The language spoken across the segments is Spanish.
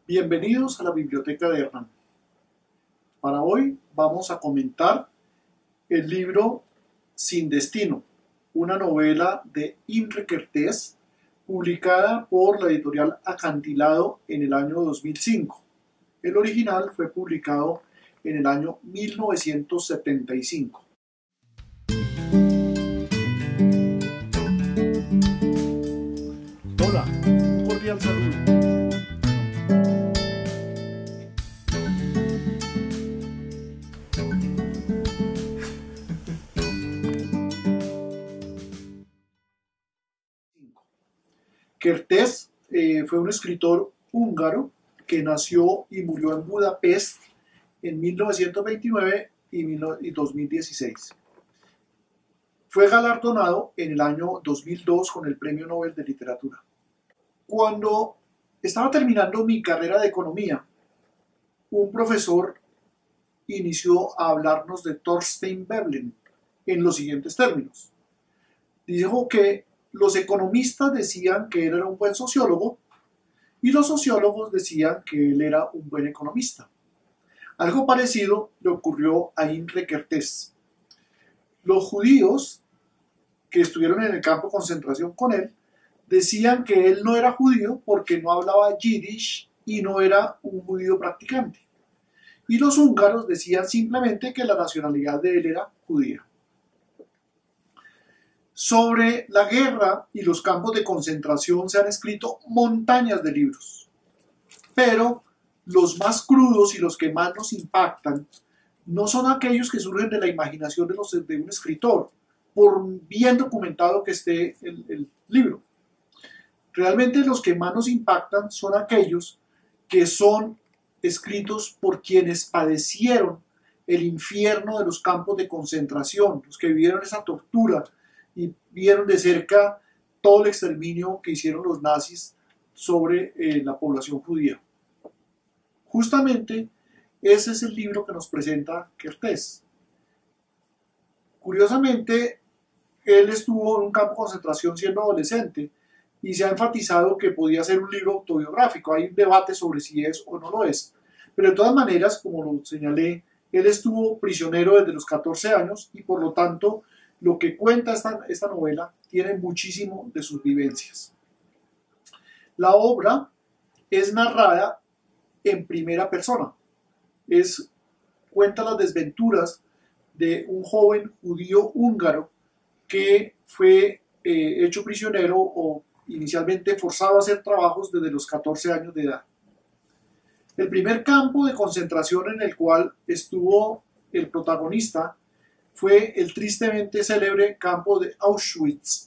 Bienvenidos a la Biblioteca de Hernán. Para hoy vamos a comentar el libro Sin Destino, una novela de Imre Kertész, publicada por la editorial Acantilado en el año 2005. El original fue publicado en el año 1975. Hola, un cordial saludo. Kertész fue un escritor húngaro que nació y murió en Budapest en 1929 y 2016. Fue galardonado en el año 2002 con el Premio Nobel de Literatura. Cuando estaba terminando mi carrera de economía, un profesor inició a hablarnos de Thorstein Veblen en los siguientes términos. Dijo que los economistas decían que él era un buen sociólogo y los sociólogos decían que él era un buen economista. Algo parecido le ocurrió a Imre Kertész. Los judíos que estuvieron en el campo de concentración con él decían que él no era judío porque no hablaba yiddish y no era un judío practicante. Y los húngaros decían simplemente que la nacionalidad de él era judía. Sobre la guerra y los campos de concentración se han escrito montañas de libros, pero los más crudos y los que más nos impactan no son aquellos que surgen de la imaginación de un escritor, por bien documentado que esté el libro. Realmente los que más nos impactan son aquellos que son escritos por quienes padecieron el infierno de los campos de concentración, los que vivieron esa tortura y vieron de cerca todo el exterminio que hicieron los nazis sobre la población judía. Justamente ese es el libro que nos presenta Kertész. Curiosamente, él estuvo en un campo de concentración siendo adolescente y se ha enfatizado que podía ser un libro autobiográfico. Hay un debate sobre si es o no lo es. Pero de todas maneras, como lo señalé, él estuvo prisionero desde los 14 años y por lo tanto lo que cuenta esta novela tiene muchísimo de sus vivencias. La obra es narrada en primera persona. Cuenta las desventuras de un joven judío húngaro que fue hecho prisionero o inicialmente forzado a hacer trabajos desde los 14 años de edad. El primer campo de concentración en el cual estuvo el protagonista fue el tristemente célebre campo de Auschwitz.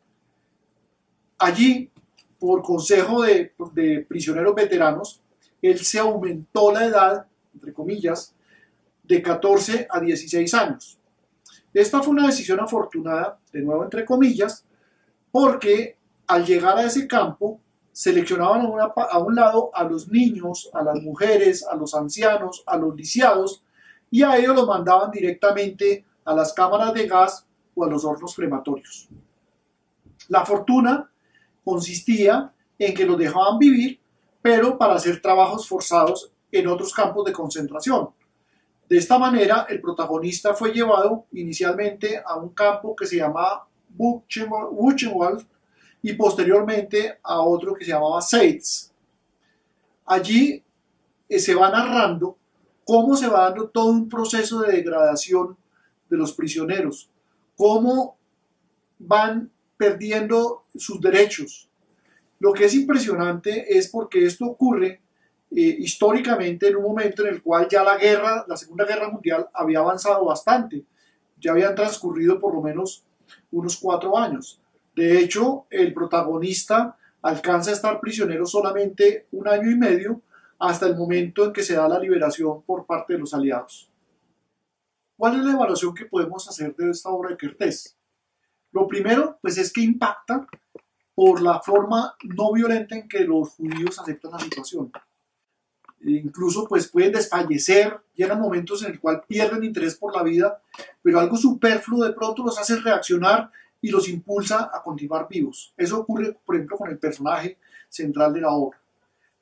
Allí, por consejo de prisioneros veteranos, él se aumentó la edad, entre comillas, de 14 a 16 años. Esta fue una decisión afortunada, de nuevo entre comillas, porque al llegar a ese campo seleccionaban a un lado a los niños, a las mujeres, a los ancianos, a los lisiados, y a ellos los mandaban directamente a las cámaras de gas o a los hornos crematorios. La fortuna consistía en que los dejaban vivir, pero para hacer trabajos forzados en otros campos de concentración. De esta manera, el protagonista fue llevado inicialmente a un campo que se llamaba Buchenwald y posteriormente a otro que se llamaba Seitz. Allí se va narrando cómo se va dando todo un proceso de degradación de los prisioneros, cómo van perdiendo sus derechos. Lo que es impresionante es porque esto ocurre históricamente en un momento en el cual ya la Segunda Guerra Mundial había avanzado bastante, ya habían transcurrido por lo menos unos 4 años. De hecho, el protagonista alcanza a estar prisionero solamente 1 año y medio hasta el momento en que se da la liberación por parte de los aliados. ¿Cuál es la evaluación que podemos hacer de esta obra de Kertész? Lo primero, pues es que impacta por la forma no violenta en que los judíos aceptan la situación. Incluso pues pueden desfallecer, llegan momentos en el cual pierden interés por la vida, pero algo superfluo de pronto los hace reaccionar y los impulsa a continuar vivos. Eso ocurre, por ejemplo, con el personaje central de la obra.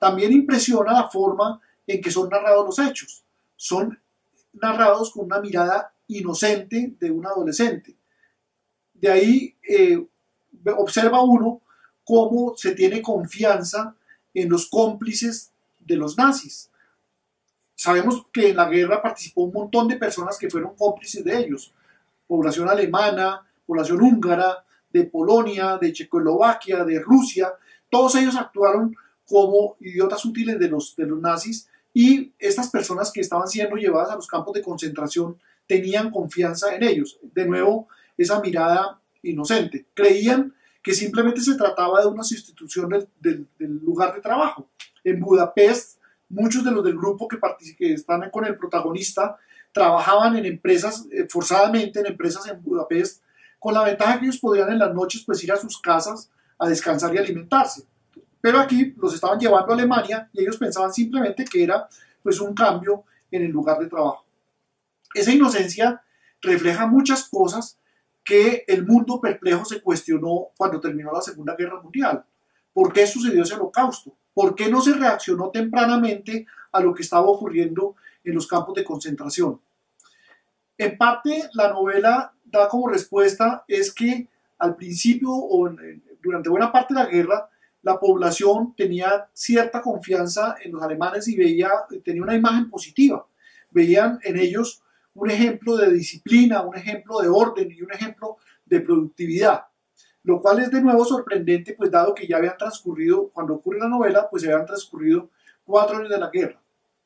También impresiona la forma en que son narrados los hechos. Son narrados con una mirada inocente de un adolescente. De ahí observa uno cómo se tiene confianza en los cómplices de los nazis. Sabemos que en la guerra participó un montón de personas que fueron cómplices de ellos. Población alemana, población húngara, de Polonia, de Checoslovaquia, de Rusia. Todos ellos actuaron como idiotas útiles de los nazis, y estas personas que estaban siendo llevadas a los campos de concentración tenían confianza en ellos. De nuevo, esa mirada inocente. Creían que simplemente se trataba de una sustitución del lugar de trabajo. En Budapest, muchos de los del grupo que están con el protagonista trabajaban en empresas, forzadamente en empresas en Budapest, con la ventaja que ellos podían en las noches pues ir a sus casas a descansar y alimentarse. Pero aquí los estaban llevando a Alemania y ellos pensaban simplemente que era pues un cambio en el lugar de trabajo. Esa inocencia refleja muchas cosas que el mundo perplejo se cuestionó cuando terminó la Segunda Guerra Mundial. ¿Por qué sucedió ese holocausto? ¿Por qué no se reaccionó tempranamente a lo que estaba ocurriendo en los campos de concentración? En parte, la novela da como respuesta es que al principio o durante buena parte de la guerra, la población tenía cierta confianza en los alemanes y tenía una imagen positiva. Veían en ellos un ejemplo de disciplina, un ejemplo de orden y un ejemplo de productividad. Lo cual es de nuevo sorprendente, pues dado que ya habían transcurrido, cuando ocurre la novela, pues se habían transcurrido 4 años de la guerra.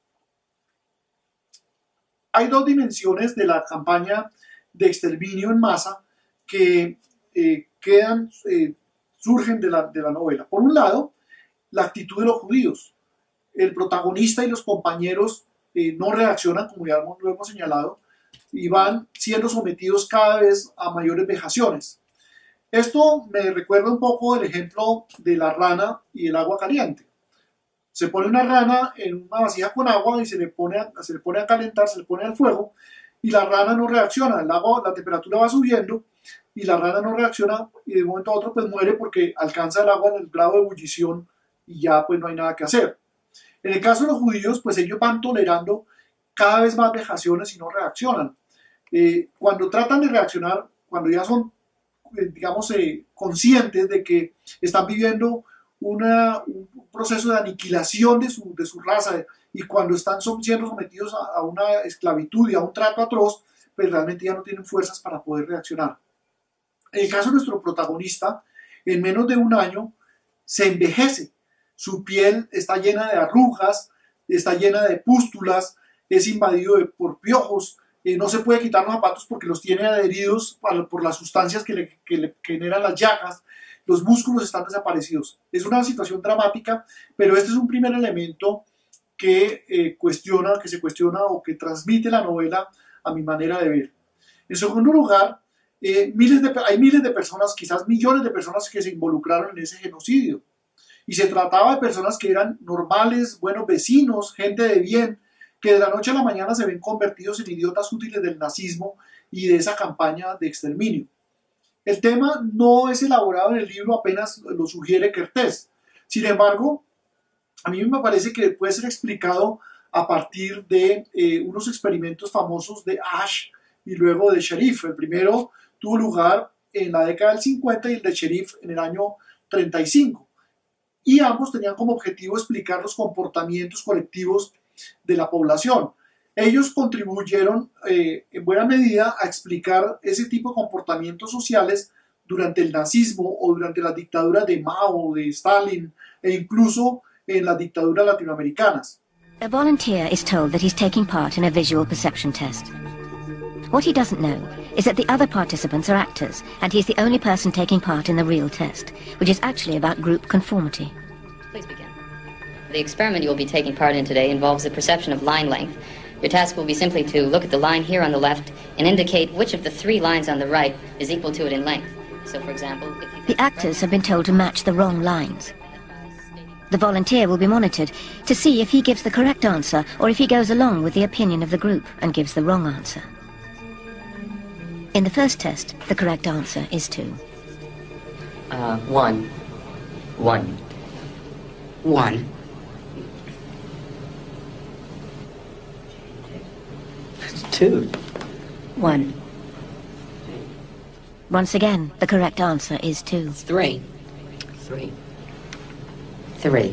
Hay dos dimensiones de la campaña de exterminio en masa que surgen de la novela. Por un lado, la actitud de los judíos. El protagonista y los compañeros no reaccionan, como ya lo hemos señalado, y van siendo sometidos cada vez a mayores vejaciones. Esto me recuerda un poco el ejemplo de la rana y el agua caliente. Se pone una rana en una vasija con agua y se le pone a calentar, se le pone al fuego, y la rana no reacciona. La temperatura va subiendo y la rana no reacciona, y de un momento a otro pues muere porque alcanza el agua en el grado de ebullición y ya pues no hay nada que hacer. En el caso de los judíos, pues ellos van tolerando cada vez más vejaciones y no reaccionan. Cuando tratan de reaccionar, cuando ya son, digamos, conscientes de que están viviendo un proceso de aniquilación de su raza, y cuando están siendo sometidos a una esclavitud y a un trato atroz, pues realmente ya no tienen fuerzas para poder reaccionar. En el caso de nuestro protagonista, en menos de un año se envejece. Su piel está llena de arrugas, está llena de pústulas, es invadido por piojos, no se puede quitar los zapatos porque los tiene adheridos por las sustancias que le generan las llagas. Los músculos están desaparecidos. Es una situación dramática, pero este es un primer elemento que se cuestiona o que transmite la novela a mi manera de ver. En segundo lugar, hay miles de personas, quizás millones de personas que se involucraron en ese genocidio. Y se trataba de personas que eran normales, buenos vecinos, gente de bien, que de la noche a la mañana se ven convertidos en idiotas útiles del nazismo y de esa campaña de exterminio. El tema no es elaborado en el libro, apenas lo sugiere Kertész. Sin embargo, a mí me parece que puede ser explicado a partir de unos experimentos famosos de Asch y luego de Sherif. El primero tuvo lugar en la década del 50 y el de Sherif en el año 35. Y ambos tenían como objetivo explicar los comportamientos colectivos de la población. Ellos contribuyeron en buena medida a explicar ese tipo de comportamientos sociales durante el nazismo o durante las dictaduras de Mao, de Stalin e incluso en las dictaduras latinoamericanas. A volunteer is told that he's taking part in a visual perception test. What he doesn't know is that the other participants are actors, and he's the only person taking part in the real test, which is actually about group conformity. Please begin. The experiment you will be taking part in today involves the perception of line length. Your task will be simply to look at the line here on the left and indicate which of the 3 lines on the right is equal to it in length. So, for example, if the actors have been told to match the wrong lines. The volunteer will be monitored to see if he gives the correct answer or if he goes along with the opinion of the group and gives the wrong answer. In the first test, the correct answer is 2. 1. 1. 1. 2. 1. Once again, the correct answer is 2. 3. 3. 3.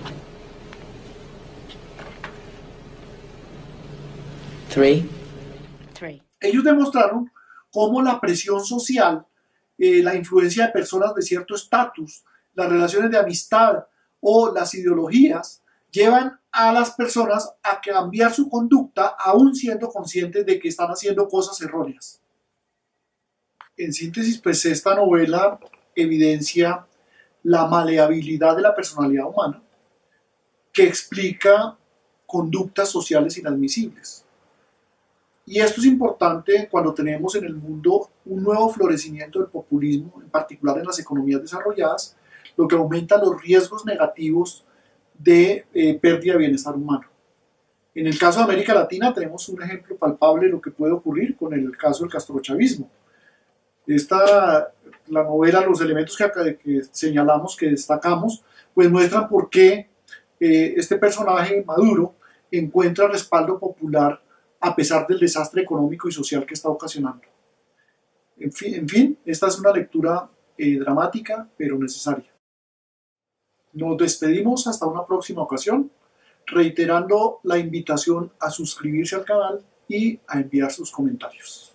3. 3. Ellos demostraron cómo la presión social, la influencia de personas de cierto estatus, las relaciones de amistad o las ideologías llevan a las personas a cambiar su conducta aún siendo conscientes de que están haciendo cosas erróneas. En síntesis, pues esta novela evidencia la maleabilidad de la personalidad humana, que explica conductas sociales inadmisibles. Y esto es importante cuando tenemos en el mundo un nuevo florecimiento del populismo, en particular en las economías desarrolladas, lo que aumenta los riesgos negativos de pérdida de bienestar humano. En el caso de América Latina tenemos un ejemplo palpable de lo que puede ocurrir con el caso del castrochavismo. La novela, los elementos que señalamos, que destacamos, pues muestran por qué este personaje Maduro encuentra respaldo popular a pesar del desastre económico y social que está ocasionando. En fin, esta es una lectura dramática, pero necesaria. Nos despedimos hasta una próxima ocasión, reiterando la invitación a suscribirse al canal y a enviar sus comentarios.